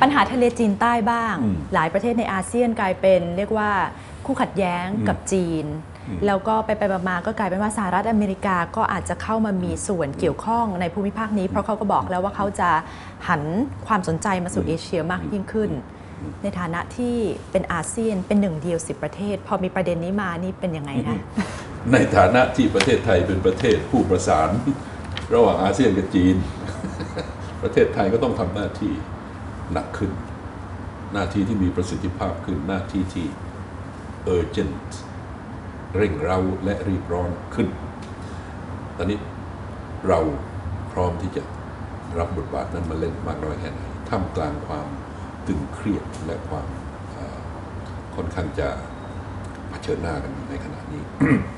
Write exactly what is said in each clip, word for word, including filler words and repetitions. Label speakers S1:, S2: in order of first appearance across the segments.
S1: ญหาทะเลจีนใต้บ้างหลายประเทศในอาเซียนกลายเป็นเรียกว่าคู่ขัดแย้งกับจีนแล้วก็ไปไปมาก็กลายเป็นว่าสหรัฐอเมริกาก็อาจจะเข้ามามีส่วนเกี่ยวข้องในภูมิภาคนี้เพราะเขาก็บอกแล้วว่าเขาจะหันความสนใจมาสู่เอเชียมากยิ่งขึ้นในฐานะที่เป็นอาเซียนเป็นหนึ่งเดียวสิบประเทศพอมีประเด็นนี้มานี่เป็นยังไงคะ
S2: ในฐานะที่ประเทศไทยเป็นประเทศผู้ประสานระหว่างอาเซียนกับจีนประเทศไทยก็ต้องทำหน้าที่หนักขึ้นหน้าที่ที่มีประสิทธิภาพขึ้นหน้าที่ที่ urgent เร่งเร้าและรีบร้อนขึ้นตอนนี้เราพร้อมที่จะรับบทบาทนั้นมาเล่นมากน้อยแค่ไหนท่ามกลางความตึงเครียดและความค่อนข้างจะเผชิญหน้ากันในขณะนี้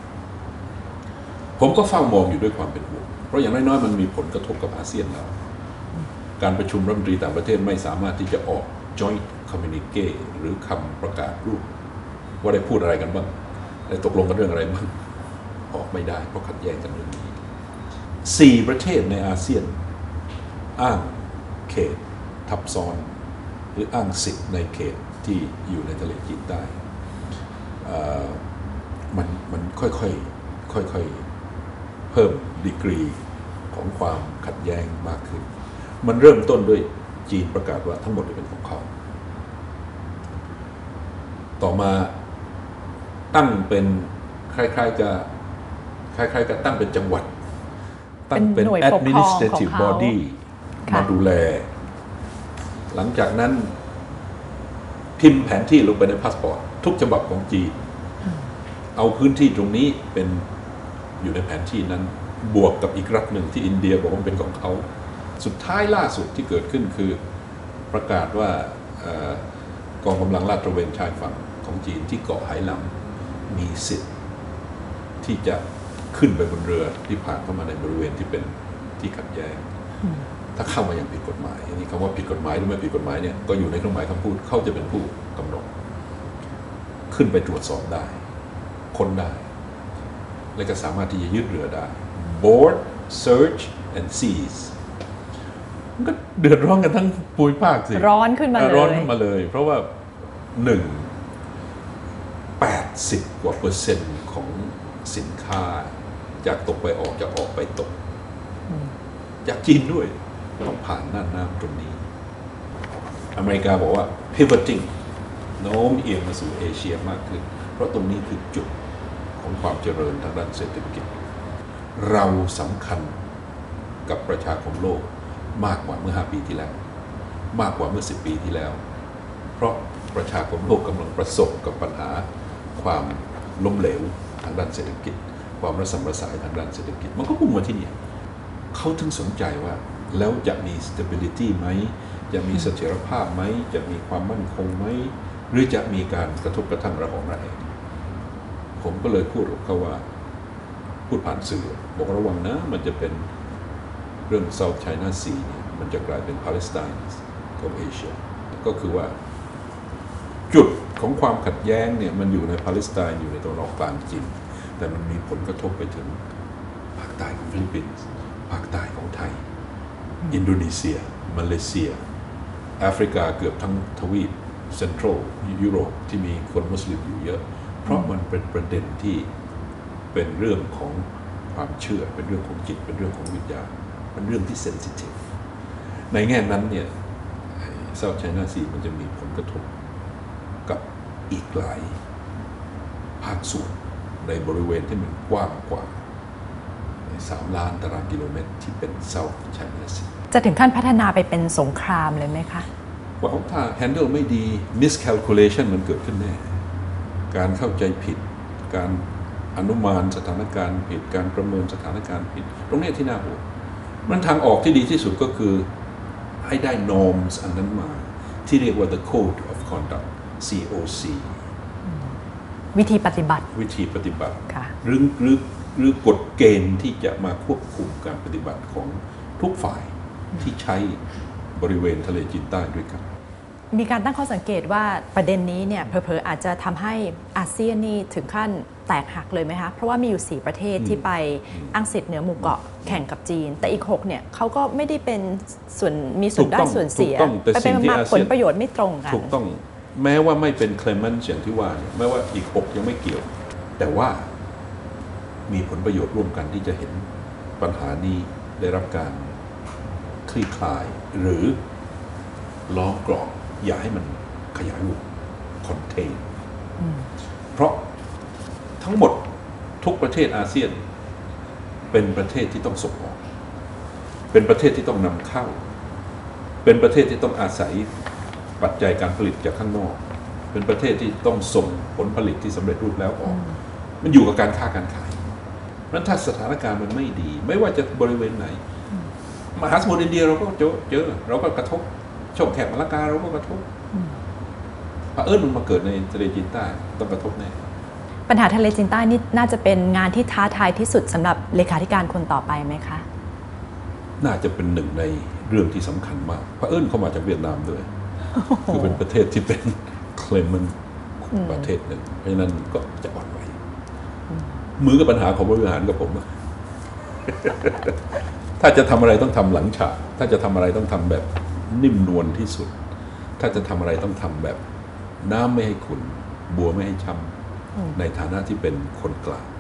S2: ผมก็เฝ้ามองอยู่ด้วยความเป็นห่วงเพราะอย่างน้อยๆมันมีผลกระทบกับอาเซียนเราการประชุมรัฐมนตรีต่างประเทศไม่สามารถที่จะออก joint communique หรือคำประกาศร่วมว่าได้พูดอะไรกันบ้างได้ตกลงกันเรื่องอะไรบ้างออกไม่ได้เพราะขัดแย้งกันเรื่องนี้สี่ประเทศในอาเซียนอ้างเขตทับซ้อนหรืออ้างสิทธิ์ในเขตที่อยู่ในทะเลจีนใต้มันมันค่อยๆค่อยๆเพิ่มดีกรีของความขัดแย้งมากขึ้นมันเริ่มต้นด้วยจีนประกาศว่าทั้งหมดเป็นของเขาต่อมาตั้งเป็นคล้ายๆกับคล้ายๆกับตั้งเป็นจังหวัดตั้งเป็น administrative body มาดูแลหลังจากนั้นพิมพ์แผนที่ลงไปในพาสปอร์ตทุกฉบับของจีนเอาพื้นที่ตรงนี้เป็นอยู่ในแผนที่นั้นบวกกับอีกรัฐหนึ่งที่อินเดียบอกว่าเป็นของเขาสุดท้ายล่าสุดที่เกิดขึ้นคือประกาศว่ากองกำลังลาดตระเวนชายฝั่งของจีนที่เกาะไหหลำมีสิทธิ์ที่จะขึ้นไปบนเรือที่ผ่านเข้ามาในบริเวณที่เป็นที่ขัดแย้งถ้าเข้ามาอย่างผิดกฎหมายอันนี้คำว่าผิดกฎหมายหรือไม่ผิดกฎหมายเนี่ยก็อยู่ในเครื่องหมายคำพูดเขาจะเป็นผู้กำหนดขึ้นไปตรวจสอบได้ค้นได้และก็สามารถที่จะยึดเรือได้ board search and seize มันก็เดือดร้อนกันทั้งภูมิภาคสิ
S1: ร้อนขึ้นมาเลย
S2: ร้อนขึ้นมาเลยเพราะว่าหนึ่งแปดสิบกว่าเปอร์เซ็นต์ของสินค้าจากตกไปออกจากออกไปตกจากจีนด้วยต้องผ่านน่านน้ำตรงนี้อเมริกาบอกว่า pivoting โน้มเอียงมาสู่เอเชียมากขึ้นเพราะตรงนี้คือจุดของความเจริญทางด้านเศรษฐกิจเราสำคัญกับประชาคมโลกมากกว่าเมื่อห้าปีที่แล้วมากกว่าเมื่อสิบปีที่แล้วเพราะประชาคมโลกกำลังประสบกับปัญหาความล้มเหลวทางด้านเศรษฐกิจความระสำระสายทางด้านเศรษฐกิจมันก็พุ่งมาที่นี่เขาถึงสนใจว่าแล้วจะมี stability ไหมจะมีเสถียรภาพไหมจะมีความมั่นคงไหมหรือจะมีการกระทบกระทั่งระหองระแหงผมก็เลยพูดกับเขาว่าพูดผ่านสื่อบอกระวังนะมันจะเป็นเรื่อง South China Sea เนี่ยมันจะกลายเป็น Palestine ของเอเชียก็คือว่าจุดของความขัดแย้งเนี่ยมันอยู่ในปาเลสไตน์อยู่ในตะวันออกกลางจริงแต่มันมีผลกระทบไปถึงภาคใต้ของฟิลิปปินส์ภาคใต้ของไทยอินโดนีเซียมาเลเซียแอฟริกาเกือบทั้งทวีปเซ็นทรัลยุโรปที่มีคนมุสลิมอยู่เยอะเพราะมันเป็นประเด็นที่เป็นเรื่องของความเชื่อเป็นเรื่องของจิตเป็นเรื่องของวิญญาณเป็นเรื่องที่เซนซิทีฟในแง่นั้นเนี่ยเซาท์ไชน่าซีมันจะมีผลกระทบกับอีกหลายภาคส่วนในบริเวณที่มันกว้างกว่าสามล้านตารางกิโลเมตรที่เป็น South China Sea
S1: จะถึงขั้นพัฒนาไปเป็นสงครามเลยไหมคะ
S2: ว่าถ้า handle ไม่ดี miscalculation มันเกิดขึ้นแน่การเข้าใจผิดการอนุมานสถานการณ์ผิดการประเมินสถานการณ์ผิดตรงนี้ที่น่าห่วงมันทางออกที่ดีที่สุดก็คือให้ได้ norms อันนั้นมาที่เรียกว่า the code of conduct ซี โอ ซี
S1: วิธีปฏิบัติ
S2: วิธีปฏิบัติหรือหรือหรือกฎเกณฑ์ที่จะมาควบคุมการปฏิบัติของทุกฝ่ายที่ใช้บริเวณทะเลจีนใต้ด้วยกัน
S1: มีการตั้งข้อสังเกตว่าประเด็นนี้เนี่ยเผลอๆอาจจะทำให้อาเซียนนี่ถึงขั้นแตกหักเลยไหมคะ เพราะว่ามีอยู่ สี่ ประเทศที่ไปอ้างสิทธิ์เหนือหมู่เกาะแข่งกับจีน แต่อีก หก เนี่ยเขาก็ไม่ได้เป็นส่วนมีส่วนได้ส่วนเสียไปเป็นมาผลประโยชน์ไม่ตรงกัน
S2: ถูกต้องแม้ว่าไม่เป็นเคลมมันอย่างที่ว่าแม้ว่าอีก หก ยังไม่เกี่ยว แต่ว่ามีผลประโยชน์ร่วมกันที่จะเห็นปัญหานี้ได้รับการคลี่คลายหรือล้อมกรอบอย่าให้มันขยายวงคอนเทนเพราะทั้งหมดทุกประเทศอาเซียนเป็นประเทศที่ต้องส่งออกเป็นประเทศที่ต้องนำเข้าเป็นประเทศที่ต้องอาศัยปัจจัยการผลิตจากข้างนอกเป็นประเทศที่ต้องส่งผลผลิตที่สำเร็จรูปแล้วออกมันอยู่กับการค้าการขายนั้นถ้าสถานการณ์มันไม่ดีไม่ว่าจะบริเวณไหนมหาสมุทรอินเดียเราก็เจอเจอเราก็กระทบช่องแคบมาลากาเราก็กระทบพอเอิญมันมาเกิดในทะเลจีนใต้ต้องกระทบแน่
S1: ปัญหาทะเลจีนใต้นี่น่าจะเป็นงานที่ท้าทายที่สุดสำหรับเลขาธิการคนต่อไปไหมคะ
S2: น่าจะเป็นหนึ่งในเรื่องที่สำคัญมากพอเอิญเข้ามาจากเวียดนามด้วยคือเป็นประเทศที่เป็นเคลมมันประเทศหนึ่งเพราะฉะนั้นก็จะอ่อนไหวมือกับปัญหาของบริหารกับผมถ้าจะทำอะไรต้องทำหลังฉากถ้าจะทำอะไรต้องทำแบบนิ่มนวลที่สุดถ้าจะทำอะไรต้องทำแบบน้ำไม่ให้ขุ่นบัวไม่ให้ช้ำในฐานะที่เป็นคนกลาง